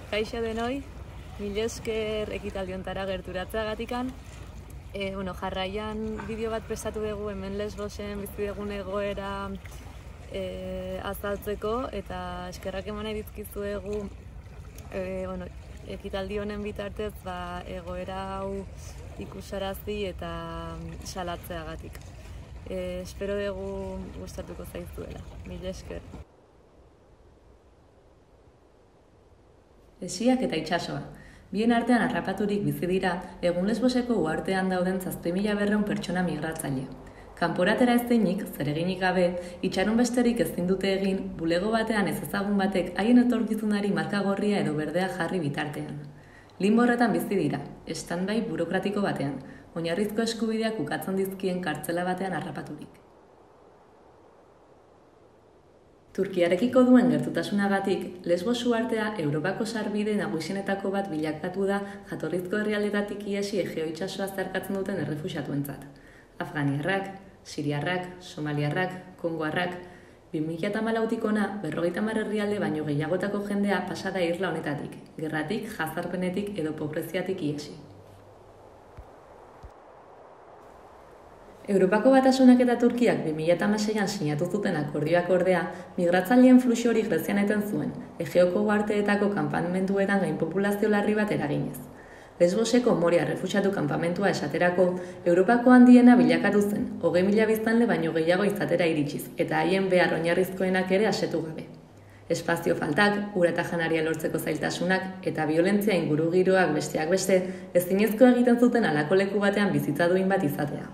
Kaixo denoi, mila esker ekitaldi hontara gerturatzeagatikan. Jarraian bideo bat prestatu dugu hemen Lesbosen bizi dugun egoera azaltzeko eta eskerrak eman nahi dizkizuegu ekitaldi honen bitartez egoera hau ikusarazi eta salatzeagatik. Espero dugu gustatuko zaizuela. Mila esker. Esiak eta itsasoa. Bien artean harrapaturik bizi dira, egun Lesboseko uhartean dauden 7.200 pertsona migratzaile. Kanporatera ezinik, zereginik gabe, itxaron besterik ezin dute egin, bulego batean ez ezagun batek haien etorkizunari marka gorria edo berdea jarri bitartean. Limbo horretan bizi dira, standby burokratiko batean, oinarrizko eskubideak ukatzen dizkien kartzela batean harrapaturik. Turkiarekiko duen gertutasunagatik, Lesbos uhartea Europako sarbide nagusienetako bat bilakatu da jatorrizko herrialdetatik ihesi Egeo itsasoa zeharkatzen duten errefuxiatuentzat. Afganiarrak, siriarrak, somaliarrak, kongoarrak, 2014tik hona 50 herrialde baino gehiagotako jendea pasa da irla honetatik, gerratik, jazarpenetik edo pobreziatik ihesi. Europako Batasunak eta Turkiak 2016an sinatu zuten akordioak ordea, migratzaileen fluxu hori Grezian eten zuen, Egeoko uharteetako kanpamentuetan gainpopulazio larri bat eraginez. Lesboseko Moria errefuxiatu kanpamentua esaterako, Europako handiena bilakatu zen, 20.000 biztanle baino gehiago izatera iritsiz, eta haien behar oinarrizkoenak ere asetu gabe. Espazio faltak, ura eta janaria lortzeko zailtasunak eta biolentzia ingurugiroak besteak beste, ezinezko egiten zuten halako leku batean bizitza duin bat izatea.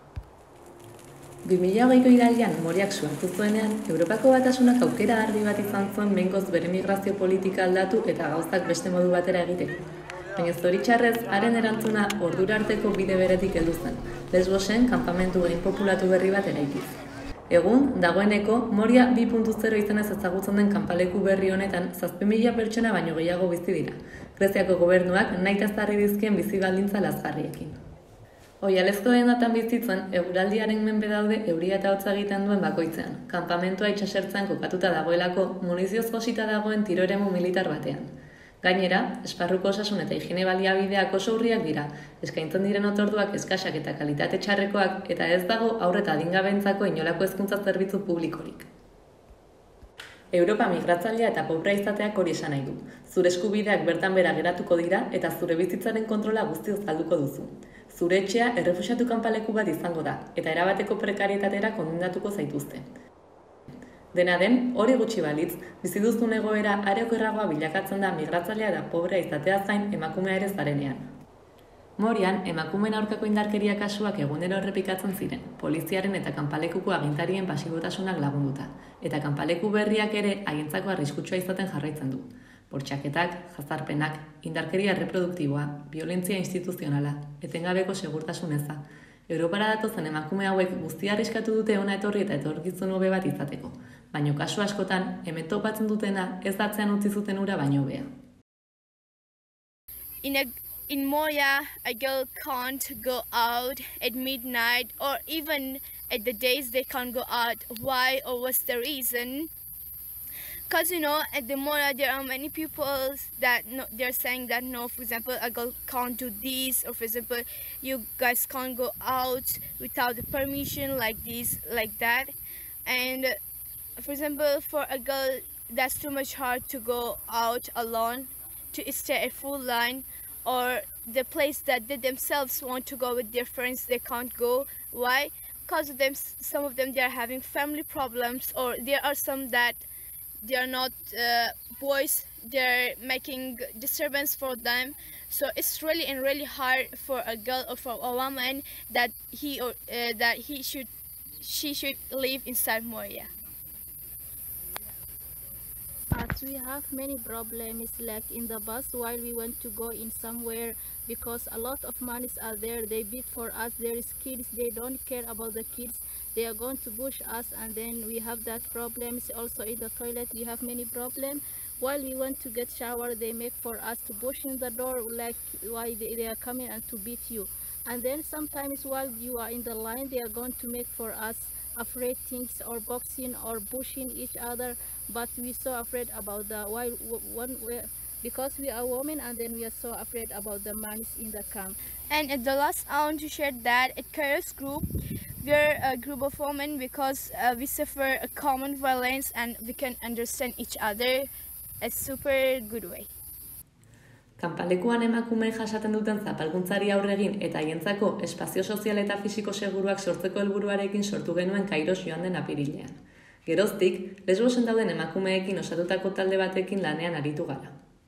2020ko irailean Moriak suhartu zuenean, Europako Batasunak aukera argi bat izan zuen behingoz bere migrazio politika aldatu eta gauzak beste modu batera egiteko. Baina zoritxarrez, haren erantzuna ordura arteko bide beretik heldu zen, Lesbosen kanpamentu gainpopulatu berri bat eraikiz. Egun, dagoeneko, Moria 2.0 izenez ezagutzen den kanpaleku berri honetan 7.000 pertsona baino gehiago bizi dira, Greziako gobernuak nahita ezarri dizkien bizi baldintza lazgarriekin. Oihalezkoen datan bizitzen, eguraldiaren menpe daude euria eta hotza egiten duen bakoitzean, kanpamentua itsasertzean kokatuta dagoelako munizioz josita dagoen tiro eremu militar batean. Gainera, esparruko osasun eta higiene baliabideak oso urriak dira, eskaintzen diren otorduak eskasak eta kalitate txarrekoak eta ez dago haur eta adingabeentzako inolako hezkuntza zerbitzu publikorik. Europa migratzailea eta pobrea izateak hori esan nahi du. Zure eskubideak bertan bera geratuko dira eta zure bizitzaren kontrola guztioz galduko duzu. Zure etxea errefuxiatu kanpaleku bat izango da eta erabateko prekarietatera kondendatuko zaituzte. Dena den, hori gutxi balitz, bizi duzun egoera are okerragoa bilakatzen da migratzailea eta pobrea izateaz gain emakumea ere zarenean. Morian, emakumeen aurkako indarkeria kasuak egunero errepikatzen ziren, poliziaren eta kanpalekuko agintarien pasibotasunak lagunduta, eta kanpaleku berriak ere haientzako arriskutsua izaten jarraitzen du. Bortxaketak, jazarpenak, indarkeria erreproduktiboa, violentzia instituzionala, etengabeko segurtasun eza. Europara datozen emakume hauek guztia arriskatu dute hona etorri eta etorkizun hobe bat izateko, baina kasu askotan, hemen topatzen dutena ez atzean utzi zuten ura baino hobea. In Moria, a girl can't go out at midnight or even at the days they can't go out. Why or what's the reason? Because at the Moria there are many people that they're saying that no, for example, a girl can't do this, or for example, you guys can't go out without the permission like this, like that. And for example, for a girl, that's too much hard to go out alone, to stay at full line, or the place that they themselves want to go with their friends, they can't go. Why? Because of them, some of them, they are having family problems, or there are some that they are not boys, they're making disturbance for them. So it's really hard for a girl or for a woman that she should live inside Moria. As we have many problems like in the bus while we want to go in somewhere, because a lot of monies are there, they bid for us, there is kids, they don't care about the kids, they are going to push us, and then we have that problems. Also in the toilet we have many problems. While we want to get shower, they make for us to push in the door, like why they are coming and to beat you. And then sometimes while you are in the line, they are going to make for us afraid things, or boxing or pushing each other. But we so afraid about the because we are women, and then we are so afraid about the man in the camp. And at the last, I want to share that at Kairos Group, we're a group of women because we suffer a common violence and we can understand each other a super good way. Kanpalekuan emakumeek jasaten duten zapalkuntzari aurre egin eta haientzako espazio sozial eta fisiko seguruak sortzeko helburuarekin sortu genuen Kairos joan den apirilean. Geroztik, Lesbosen dauden emakumeekin osatutako talde batekin lanean aritu gara.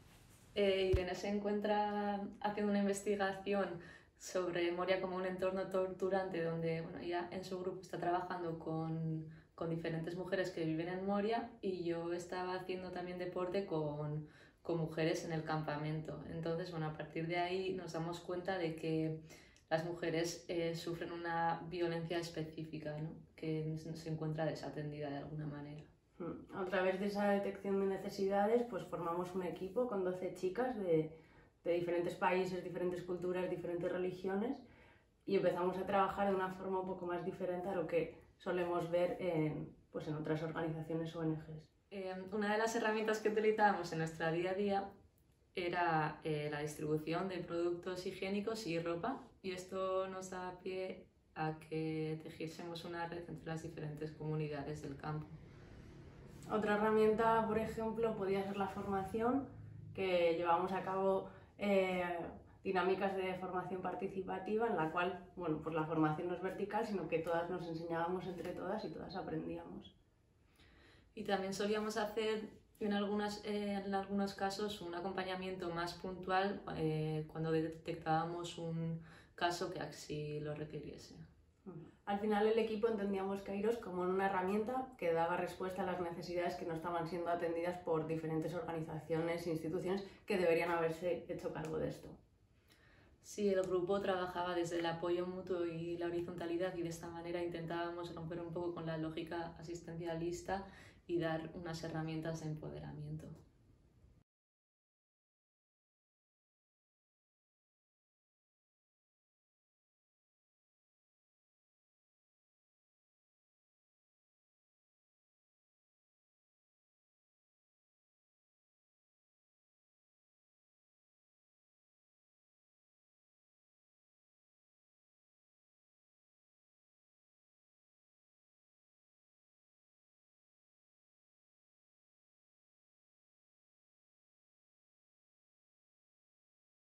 Irene se encuentra haciendo una investigación sobre Moria como un entorno torturante donde ella en su grupo está trabajando con diferentes mujeres que viven en Moria y yo estaba haciendo también deporte con mujeres en el campamento. Entonces, a partir de ahí nos damos cuenta de que las mujeres sufren una violencia específica, ¿no? Que se encuentra desatendida de alguna manera. A través de esa detección de necesidades, pues formamos un equipo con 12 chicas de diferentes países, diferentes culturas, diferentes religiones y empezamos a trabajar de una forma un poco más diferente a lo que solemos ver en otras organizaciones ONGs. Una de las herramientas que utilizábamos en nuestro día a día era la distribución de productos higiénicos y ropa, y esto nos da pie a que tejiésemos una red entre las diferentes comunidades del campo. Otra herramienta, por ejemplo, podía ser la formación, que llevamos a cabo dinámicas de formación participativa en la cual, pues la formación no es vertical, sino que todas nos enseñábamos entre todas y todas aprendíamos. Y también solíamos hacer en algunos casos un acompañamiento más puntual cuando detectábamos un caso que así lo requiriese. Al final el equipo entendíamos Kairos como una herramienta que daba respuesta a las necesidades que no estaban siendo atendidas por diferentes organizaciones e instituciones que deberían haberse hecho cargo de esto. Sí, el grupo trabajaba desde el apoyo mutuo y la horizontalidad, y de esta manera intentábamos romper un poco con la lógica asistencialista y dar unas herramientas de empoderamiento.